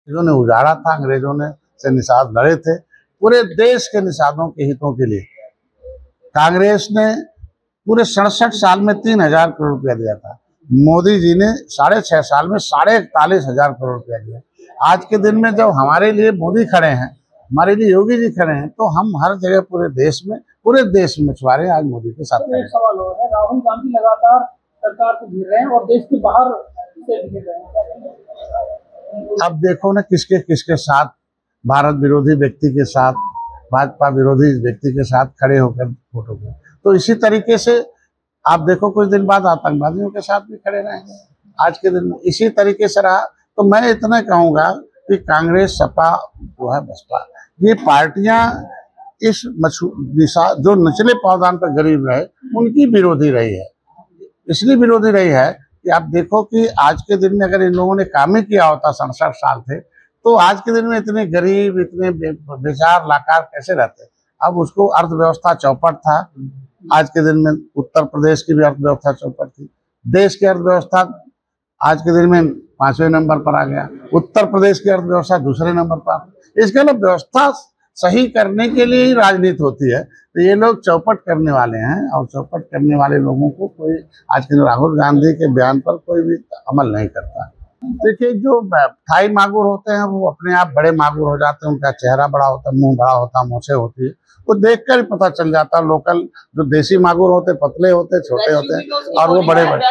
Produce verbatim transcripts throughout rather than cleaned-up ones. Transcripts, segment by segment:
अंग्रेजों ने उजाड़ा था, अंग्रेजों ने से निषाद लड़े थे पूरे देश के निषादों के हितों के लिए। कांग्रेस ने पूरे सड़सठ साल में तीन हजार करोड़ रुपया दिया था, मोदी जी ने साढ़े छह साल में साढ़े इकतालीस हजार करोड़ रुपया दिया। आज के दिन में जब हमारे लिए मोदी खड़े हैं, हमारे लिए योगी जी खड़े हैं, तो हम हर जगह पूरे देश में पूरे देश में मछुआरे आज मोदी के साथ खड़े हैं। सवाल हो रहा है, राहुल गांधी लगातार सरकार को घेर रहे हैं और देश के बाहर से घेर रहे हैं। अब देखो ना किसके किसके साथ, भारत विरोधी व्यक्ति के साथ, भाजपा विरोधी व्यक्ति के साथ खड़े होकर फोटो को, तो इसी तरीके से आप देखो कुछ दिन बाद आतंकवादियों के साथ भी खड़े रहेंगे। आज के दिन में इसी तरीके से रहा। तो मैं इतना कहूँगा कि कांग्रेस, सपा जो है, बसपा, ये पार्टियां इस निशा जो निचले पावदान पर गरीब रहे उनकी विरोधी रही है। इसलिए विरोधी रही है कि आप देखो कि आज के दिन में अगर इन लोगों ने काम ही किया होता, सड़सठ साल थे, तो आज के दिन में इतने गरीब, इतने बेचार लाचार कैसे रहते। अब उसको अर्थव्यवस्था चौपट था। आज के दिन में उत्तर प्रदेश की भी अर्थव्यवस्था चौपट थी, देश की अर्थव्यवस्था आज के दिन में पांचवें नंबर पर आ गया, उत्तर प्रदेश की अर्थव्यवस्था दूसरे नंबर पर। इसके लिए व्यवस्था सही करने के लिए ही राजनीति होती है। तो ये लोग चौपट करने वाले हैं, और चौपट करने वाले लोगों को कोई आज के राहुल गांधी के बयान पर कोई भी अमल नहीं करता। देखिए, जो थाई मागुर होते हैं वो अपने आप बड़े मागुर हो जाते हैं, उनका चेहरा बड़ा होता है, मुंह बड़ा होता है, मूछें होती है, वो देखकर ही पता चल जाता है। लोकल जो देसी मागुर होते, पतले होते, छोटे होते हैं, और वो बड़े बड़े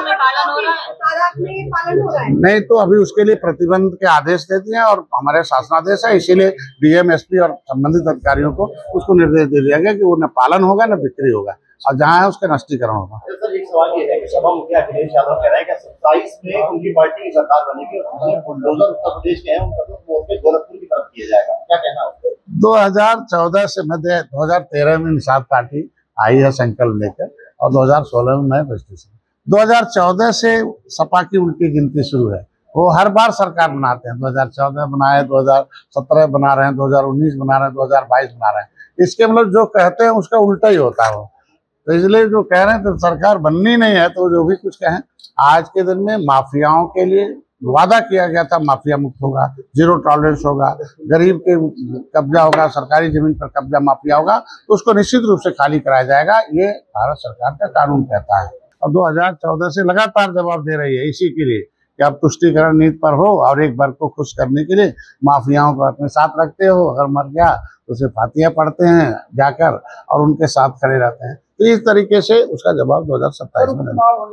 नहीं। तो अभी उसके लिए प्रतिबंध के आदेश दे दिए और हमारे शासनादेश है, इसीलिए डीएम, एसपी और संबंधित अधिकारियों को उसको निर्देश दे दिया गया कि वो न पालन होगा न बिक्री होगा, और जहाँ है उसका नष्टीकरण होगा। सर, एक सवाल ये है कि सभा मुखिया अखिलेश यादव कह रहे हैं कि सत्ताईस में उनकी पार्टी की सरकार बनेगी और बुलडोजर उत्तर प्रदेश के हैं उनका तो गोरखपुर की तरफ किया जाएगा, क्या कहना है? दो हजार चौदह से मध्य दो हजार तेरह में निषाद पार्टी आई है संकल्प लेकर, और दो हजार सोलह में मैं रजिस्ट्रेशन। दो हजार चौदह से सपा की उल्टी गिनती शुरू है। वो हर बार सरकार बनाते हैं, दो हजार चौदह बनाए, दो हजार सत्रह बना रहे हैं, दो हजार उन्नीस बना रहे हैं, दो हजार बाईस बना रहे हैं। इसके मतलब जो कहते हैं उसका उल्टा ही होता है। तो इसलिए जो कह रहे हैं तो सरकार बननी नहीं है, तो जो भी कुछ कहें। आज के दिन में माफियाओं के लिए वादा किया गया था, माफिया मुक्त होगा, जीरो टॉलरेंस होगा, गरीब के कब्जा होगा, सरकारी जमीन पर कब्जा माफिया होगा तो उसको निश्चित रूप से खाली कराया जाएगा, ये भारत सरकार का कानून कहता है। और दो हजार चौदह से लगातार जवाब दे रही है इसी के लिए कि आप तुष्टीकरण नीति पर हो और एक वर्ग को खुश करने के लिए माफियाओं को अपने साथ रखते हो, अगर मर गया तो उसे फातिया पढ़ते हैं जाकर और उनके साथ खड़े रहते हैं। तो इस तरीके से उसका जवाब दो हजार सत्ताईस में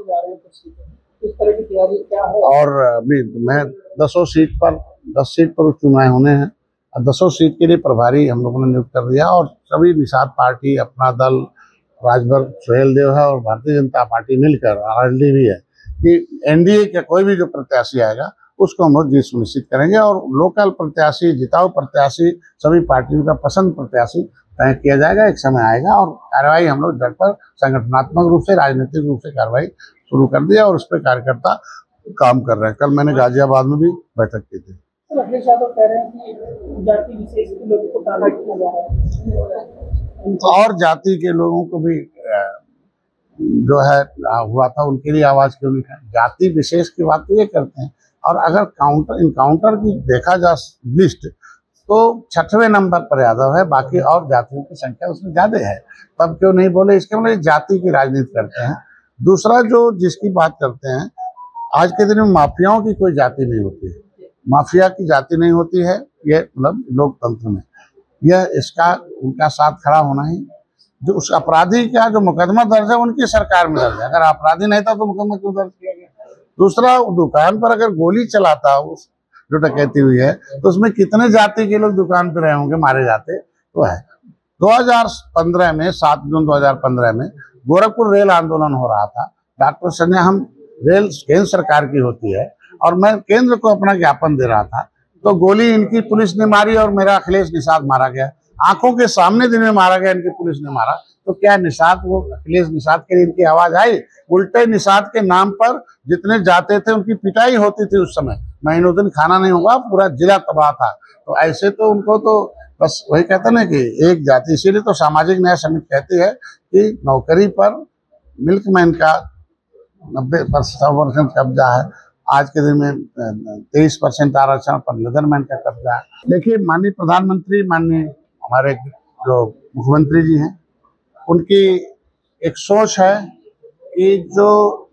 और अभी मैं दसों सीट पर दस सीट पर चुनाव होने हैं, और दसों सीट के लिए प्रभारी हम लोगों ने नियुक्त कर दिया। और सभी निषाद पार्टी, अपना दल, राजभर सुहेल देव है और भारतीय जनता पार्टी मिलकर आरएलडी भी है कि एनडीए का कोई भी जो प्रत्याशी आएगा उसको हम लोग जीत सुनिश्चित करेंगे। और लोकल प्रत्याशी, जिताऊ प्रत्याशी, सभी पार्टियों का पसंद प्रत्याशी तय किया जाएगा। एक समय आएगा और कार्रवाई हम लोग जड़ पर संगठनात्मक रूप से, राजनीतिक रूप से कार्रवाई शुरू कर दिया और उस पर कार्यकर्ता काम कर रहे हैं। कल मैंने गाजियाबाद में भी बैठक की थी। अखिलेश यादव कह रहे हैं कि जाति विशेष के लोगों को टारगेट किया जा रहा है, और जाति के लोगों को भी जो है हुआ था उनके लिए आवाज क्यों नहीं है? जाति विशेष की बात तो ये करते हैं। और अगर काउंटर इनकाउंटर की देखा जा लिस्ट तो छठवें नंबर पर यादव है, बाकी और जातियों की संख्या उसमें ज्यादा है। तब क्यों नहीं बोले? इसके मतलब जाति की राजनीति करते हैं। दूसरा जो जिसकी बात करते हैं, आज के दिन में माफियाओं की कोई जाति नहीं होती है, माफिया की जाति नहीं होती है। ये मतलब लोकतंत्र में यह इसका उनका साथ खड़ा होना ही, जो उस अपराधी का जो मुकदमा दर्ज है उनकी सरकार में दर्ज है। अगर अपराधी नहीं था तो मुकदमा क्यों दर्ज किया गया? दूसरा, दुकान पर अगर गोली चलाता उस जो डकैती हुई है तो उसमें कितने जाति के लोग दुकान पर रहे होंगे, मारे जाते तो है। दो हजार पंद्रह में, सात जून दो हजार पंद्रह में गोरखपुर रेल आंदोलन हो रहा था। डॉक्टर संजय, हम रेल केंद्र सरकार की होती है और मैं केंद्र को अपना ज्ञापन दे रहा था, तो गोली इनकी पुलिस ने मारी और मेरा अखिलेश निषाद मारा गया। आंखों के सामने दिन में मारा गया, इनकी पुलिस ने मारा। तो क्या निषाद, वो अखिलेश निषाद के लिए इनकी आवाज आई? उल्टे निषाद के नाम पर जितने जाते थे उनकी पिटाई होती थी। उस समय महीनों दिन खाना नहीं हुआ, पूरा जिला तबाह था। तो ऐसे तो उनको तो बस वही कहते ना कि एक जाति। इसीलिए तो सामाजिक न्याय समिति कहती है कि नौकरी पर मिल्कमैन का नब्बे परसेंट कब्जा है, आज के दिन में तेईस परसेंट आरक्षण पर लेदरमैन का कब्जा है। देखिए, माननीय प्रधानमंत्री, माननीय हमारे जो मुख्यमंत्री जी हैं, उनकी एक सोच है कि जो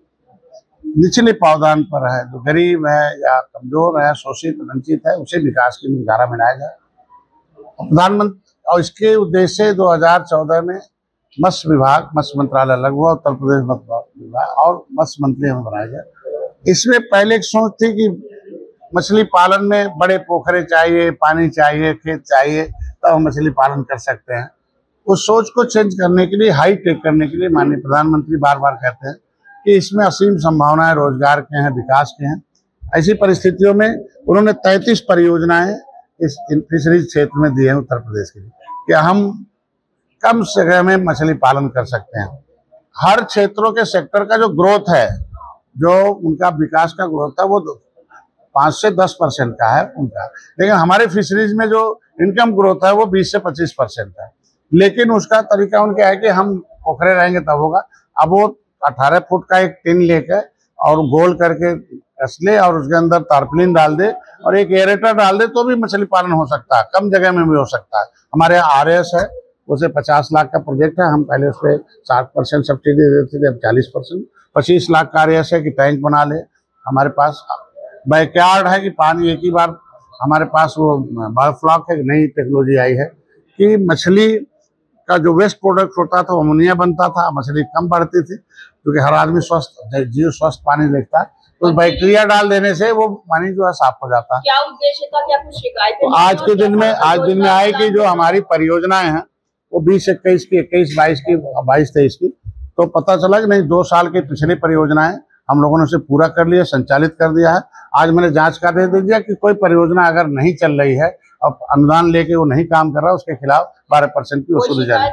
निचले पावदान पर है, जो गरीब है या कमजोर है, शोषित वंचित है, उसे विकास की मुख्यधारा में लाया जाए। प्रधानमंत्री और इसके उद्देश्य से दो हज़ार चौदह में मत्स्य विभाग, मत्स्य मंत्रालय लागू हुआ, उत्तर प्रदेश मत्स्य विभाग और मत्स्य मंत्री हमें बनाया गया। इसमें पहले एक सोच थी कि मछली पालन में बड़े पोखरे चाहिए, पानी चाहिए, खेत चाहिए, तब हम मछली पालन कर सकते हैं। उस सोच को चेंज करने के लिए, हाई टेक करने के लिए माननीय प्रधानमंत्री बार बार कहते हैं कि इसमें असीम संभावनाएं रोजगार के हैं, विकास के हैं। ऐसी परिस्थितियों में उन्होंने तैंतीस परियोजनाएं इस फिशरीज क्षेत्र में दी है उत्तर प्रदेश के लिए, कि हम कम जगह में मछली पालन कर सकते हैं। हर क्षेत्रों के सेक्टर का जो ग्रोथ है, जो उनका विकास का ग्रोथ है, वो पाँच से दस परसेंट का है उनका, लेकिन हमारे फिशरीज में जो इनकम ग्रोथ है वो बीस से पच्चीस परसेंट है। लेकिन उसका तरीका उनका है कि हम पोखरे रहेंगे तब होगा। अब वो अठारह फुट का एक टिन लेकर और गोल करके कस ले और उसके अंदर टारपलिन डाल दे और एक एरेटर डाल दे तो भी मछली पालन हो सकता है, कम जगह में भी हो सकता है। हमारे यहाँ आर एस है, उसे पचास लाख का प्रोजेक्ट है, हम पहले उस पर साठ परसेंट सब्सिडी देते थे, अब चालीस परसेंट। पच्चीस लाख का आर एस है कि टैंक बना ले। हमारे पास बैकयार्ड है कि पानी एक ही बार, हमारे पास वो बायोफ्लॉक है, नई टेक्नोलॉजी आई है कि मछली का जो वेस्ट प्रोडक्ट होता था वो अमोनिया बनता था, मछली कम बढ़ती थी, क्योंकि हर आदमी स्वस्थ जीव स्वस्थ पानी देखता है, तो बैक्टीरिया डाल देने से वो पानी जो है साफ हो जाता है। क्या उद्देश्य था, क्या कुछ शिकायतें? तो आज के दिन में आज दिन में आए कि जो हमारी परियोजनाएं हैं वो बीस इक्कीस की, इक्कीस बाईस की, बाईस तेईस की, तो पता चला कि नहीं, दो साल की पिछली परियोजनाएं हम लोगों ने उसे पूरा कर लिया, संचालित कर दिया है। आज मैंने जांच का दे दिया कि कोई परियोजना अगर नहीं चल रही है और अनुदान लेके वो नहीं काम कर रहा, उसके खिलाफ बारह परसेंट की वसूली जारी।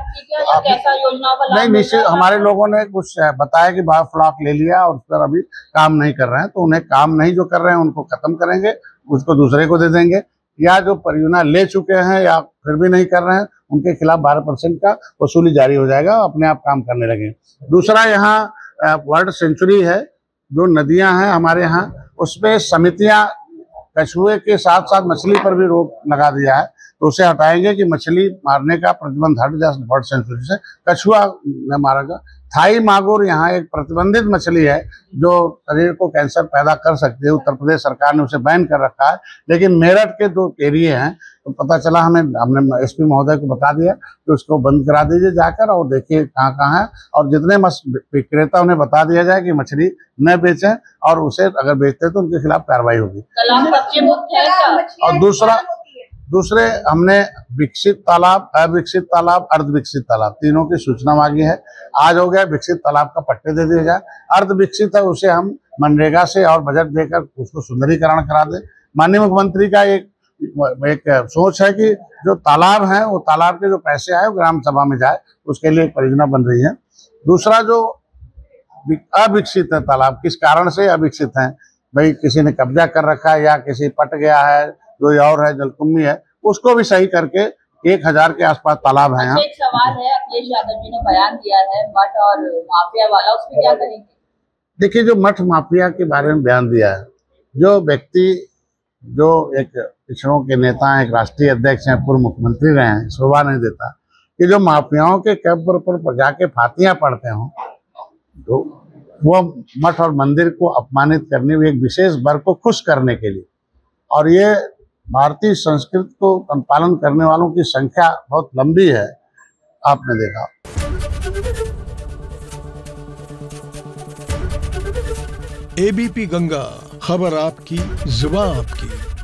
नहीं, निश्चित हमारे लोगों ने कुछ बताया कि बायोफ्लॉक ले लिया और उस पर अभी काम नहीं कर रहे हैं, तो उन्हें काम नहीं जो कर रहे हैं उनको खत्म करेंगे, उसको दूसरे को दे देंगे, या जो परियोजना ले चुके हैं या फिर भी नहीं कर रहे हैं उनके खिलाफ बारह परसेंट का वसूली जारी हो जाएगा, अपने आप काम करने लगे। दूसरा, यहाँ वर्ल्ड सेंचुरी है, जो नदियां हैं हमारे यहाँ, उसमें समितियां कछुए के साथ साथ मछली पर भी रोक लगा दिया है, तो उसे हटाएंगे कि मछली मारने का प्रतिबंध हट जाए बर्ड सेंचुरी से। कछुआ न मारेगा। थाई मागुर यहाँ एक प्रतिबंधित मछली है जो शरीर को कैंसर पैदा कर सकती है, उत्तर प्रदेश सरकार ने उसे बैन कर रखा है। लेकिन मेरठ के दो एरिए हैं, तो पता चला हमें हमने एसपी महोदय को बता दिया कि उसको बंद करा दीजिए जाकर, और देखिए कहाँ कहाँ है, और जितने विक्रेता उन्हें बता दिया जाए कि मछली न बेचें, और उसे अगर बेचते हैं तो उनके खिलाफ कार्रवाई होगी। और दूसरा दूसरे हमने विकसित तालाब, अविकसित तालाब, अर्ध विकसित तालाब, तीनों की सूचना मांगी है। आज हो गया, विकसित तालाब का पट्टे दे दिए जाए। अर्ध विकसित है उसे हम मनरेगा से और बजट देकर उसको सुंदरीकरण करा दें। माननीय मुख्यमंत्री का एक एक सोच है कि जो तालाब है वो तालाब के जो पैसे आए वो ग्राम सभा में जाए, उसके लिए एक परियोजना बन रही है। दूसरा, जो अविकसित है तालाब, किस कारण से अविकसित है, भाई किसी ने कब्जा कर रखा है या किसी पट गया है, जो और है जलकुंभी है, उसको भी सही करके एक हजार के आसपास तालाब है यहाँ। एक सवाल है, अखिलेश यादव जी ने बयान दिया है मठ और माफिया वाला, उस पर क्या करेंगे? देखिए, जो मठ माफिया के बारे में बयान दिया है, जो व्यक्ति जो एक पिछड़ों के नेता हैं, एक राष्ट्रीय अध्यक्ष हैं, पूर्व मुख्यमंत्री रहे हैं, शोभा नहीं देता कि जो माफियाओं के कब्र पर जाके फातियां पढ़ते हों, तो वो मठ और मंदिर को अपमानित करने, एक विशेष वर्ग को खुश करने के लिए, और ये भारतीय संस्कृति को पालन करने वालों की संख्या बहुत लंबी है, आपने देखा। एबीपी गंगा, खबर आपकी, जुबान आपकी।